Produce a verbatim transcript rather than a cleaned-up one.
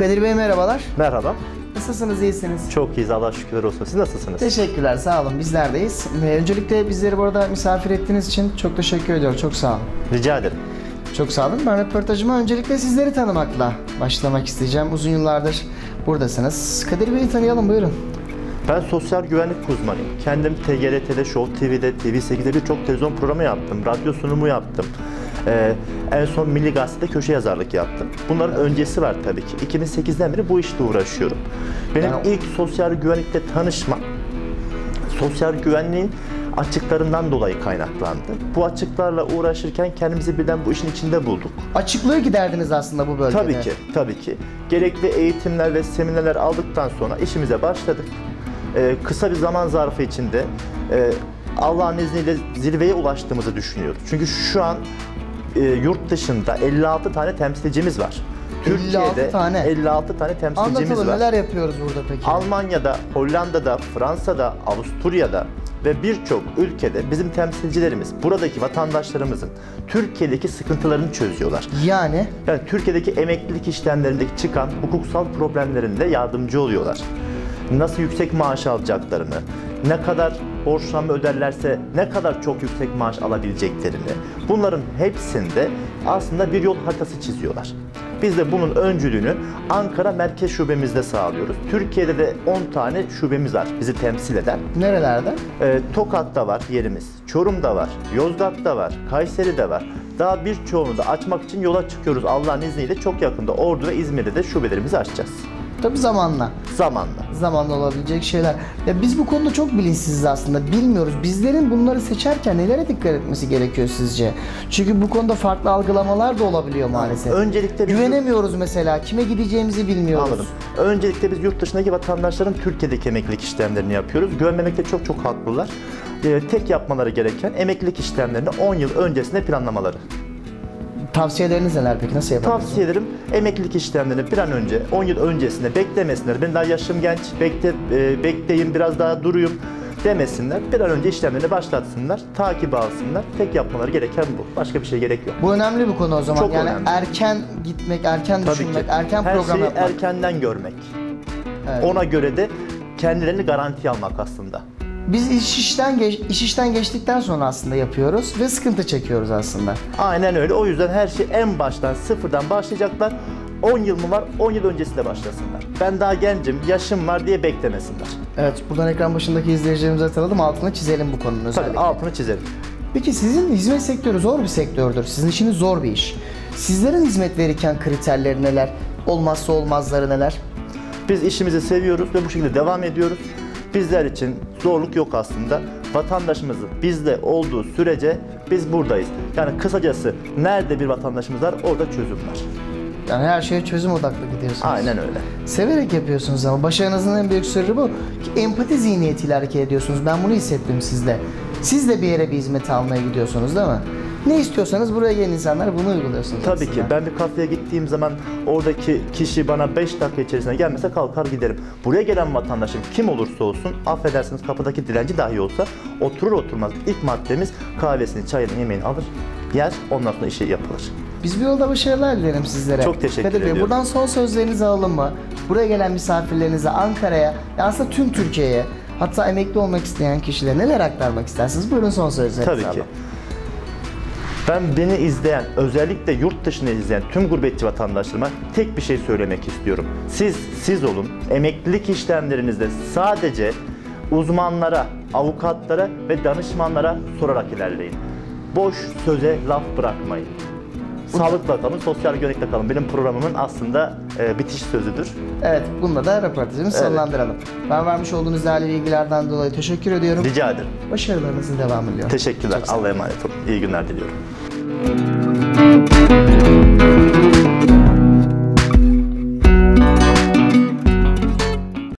Kadir Bey merhabalar. Merhaba. Nasılsınız, iyisiniz? Çok iyiyiz, Allah şükürler olsun. Siz nasılsınız? Teşekkürler, sağ olun. Bizler deyiz. Öncelikle bizleri burada misafir ettiğiniz için çok teşekkür ediyorum. Çok sağ olun. Rica ederim. Çok sağ olun. Ben röportajıma öncelikle sizleri tanımakla başlamak isteyeceğim. Uzun yıllardır buradasınız. Kadir Bey'i tanıyalım, buyurun. Ben sosyal güvenlik uzmanıyım. Kendim T G R T'de, Show T V'de, T V sekizde birçok televizyon programı yaptım. Radyo sunumu yaptım. Ee, en son Milli Gazete'de köşe yazarlık yaptım. Bunların öncesi var tabii ki. iki bin sekizden beri bu işle uğraşıyorum. Benim Yani... ilk sosyal güvenlikle tanışmam, sosyal güvenliğin açıklarından dolayı kaynaklandı. Bu açıklarla uğraşırken kendimizi birden bu işin içinde bulduk. Açıklığı giderdiniz aslında bu bölgede. Tabii ki, tabii ki. Gerekli eğitimler ve seminerler aldıktan sonra işimize başladık. Ee, kısa bir zaman zarfı içinde e, Allah'ın izniyle zirveye ulaştığımızı düşünüyoruz. Çünkü şu an e, yurt dışında elli altı tane temsilcimiz var. Türkiye'de tane. elli altı tane temsilcimiz Anlatalım, var. neler yapıyoruz burada peki? Almanya'da, Hollanda'da, Fransa'da, Avusturya'da ve birçok ülkede bizim temsilcilerimiz buradaki vatandaşlarımızın Türkiye'deki sıkıntılarını çözüyorlar. Yani? Yani Türkiye'deki emeklilik işlemlerindeki çıkan hukuksal problemlerinde yardımcı oluyorlar. Nasıl yüksek maaş alacaklarını, ne kadar borçlanma öderlerse ne kadar çok yüksek maaş alabileceklerini, bunların hepsinde aslında bir yol haritası çiziyorlar. Biz de bunun öncülüğünü Ankara Merkez Şubemizde sağlıyoruz. Türkiye'de de on tane şubemiz var bizi temsil eden. Nerelerde? Ee, Tokat'ta var yerimiz, Çorum'da var, Yozgat'ta var, Kayseri'de var. Daha birçoğunu da açmak için yola çıkıyoruz Allah'ın izniyle. Çok yakında Ordu ve İzmir'de de şubelerimizi açacağız. Tabii zamanla. Zamanla. Zamanla olabilecek şeyler. Ya biz bu konuda çok bilinçsiziz aslında. Bilmiyoruz. Bizlerin bunları seçerken nelere dikkat etmesi gerekiyor sizce? Çünkü bu konuda farklı algılamalar da olabiliyor maalesef. Öncelikle biz... Güvenemiyoruz mesela. Kime gideceğimizi bilmiyoruz. Anladım. Öncelikle biz yurt dışındaki vatandaşların Türkiye'deki emeklilik işlemlerini yapıyoruz. Güvenmemekte çok çok haklılar. Ee, tek yapmaları gereken emeklilik işlemlerini on yıl öncesinde planlamaları. Tavsiyeleriniz neler peki? Nasıl yapalım? Tavsiyelerim emeklilik işlemlerini bir an önce on yıl öncesinde beklemesinler. Ben daha yaşım genç, bekle, e, bekleyeyim, biraz daha duruyum demesinler. Bir an önce işlemlerini başlatsınlar, takip alsınlar. Tek yapmaları gereken bu. Başka bir şey gerek yok. Bu önemli bir konu o zaman. Çok yani önemli. erken gitmek, erken Tabii düşünmek, ki. erken Her program şeyi yapmak. erkenden görmek. Evet. Ona göre de kendilerini garantiye almak aslında. Biz iş işten geç, iş işten geçtikten sonra aslında yapıyoruz ve sıkıntı çekiyoruz aslında. Aynen öyle. O yüzden her şey en baştan, sıfırdan başlayacaklar. on yıl mı var? on yıl öncesinde başlasınlar. Ben daha gencim, yaşım var diye beklemesinler. Evet, buradan ekran başındaki izleyicilerimize atalım, altını çizelim bu konunun özellikle. Tabii altını çizelim. Peki sizin hizmet sektörü zor bir sektördür. Sizin işiniz zor bir iş. Sizlerin hizmet verirken kriterleri neler? Olmazsa olmazları neler? Biz işimizi seviyoruz ve bu şekilde devam ediyoruz. Bizler için zorluk yok aslında. Vatandaşımızın bizde olduğu sürece biz buradayız. Yani kısacası nerede bir vatandaşımız var orada çözüm var. Yani her şeye çözüm odaklı gidiyorsunuz. Aynen öyle. Severek yapıyorsunuz ama başarınızın en büyük sırrı bu. Ki empati zihniyetiyle hareket ediyorsunuz. Ben bunu hissettim sizde. Siz de bir yere bir hizmet almaya gidiyorsunuz değil mi? Ne istiyorsanız buraya gelen insanlar bunu uyguluyorsunuz Tabii aslında. ki. Ben bir kafeye gittiğim zaman oradaki kişi bana beş dakika içerisinde gelmese kalkar giderim. Buraya gelen vatandaşım kim olursa olsun, affedersiniz kapıdaki dilenci dahi olsa oturur oturmaz ilk maddemiz kahvesini, çayını, yemeğini alır, yer, ondan sonra işi yapılır. Biz bir yolda başarılar dilerim sizlere. Çok teşekkür Kadir Bey, ediyorum. buradan son sözlerinizi alalım mı? Buraya gelen misafirlerinize, Ankara'ya, aslında tüm Türkiye'ye, hatta emekli olmak isteyen kişilere neler aktarmak istersiniz? Buyurun son sözlerinizi Tabii alalım. ki. Ben beni izleyen, özellikle yurt dışını izleyen tüm gurbetçi vatandaşlarıma tek bir şey söylemek istiyorum. Siz, siz olun. Emeklilik işlemlerinizde sadece uzmanlara, avukatlara ve danışmanlara sorarak ilerleyin. Boş söze laf bırakmayın. Sağlıkla kalın, sosyal güvenlikle kalın. Benim programımın aslında e, bitiş sözüdür. Evet, bununla da röportajımızı Evet. sonlandıralım. Ben vermiş olduğunuz değerli bilgilerden dolayı teşekkür ediyorum. Rica ederim. Başarılarınızın devamını diliyorum. Teşekkürler. Çok sağ olun. Allah'a emanet olun. İyi günler diliyorum.